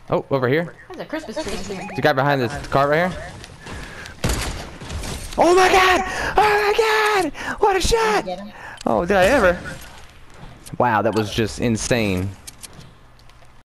Oh, over here. There's a Christmas tree in here. The guy behind this car right here. Oh my god! Oh my god! What a shot! Oh, did I ever? Wow, that was just insane.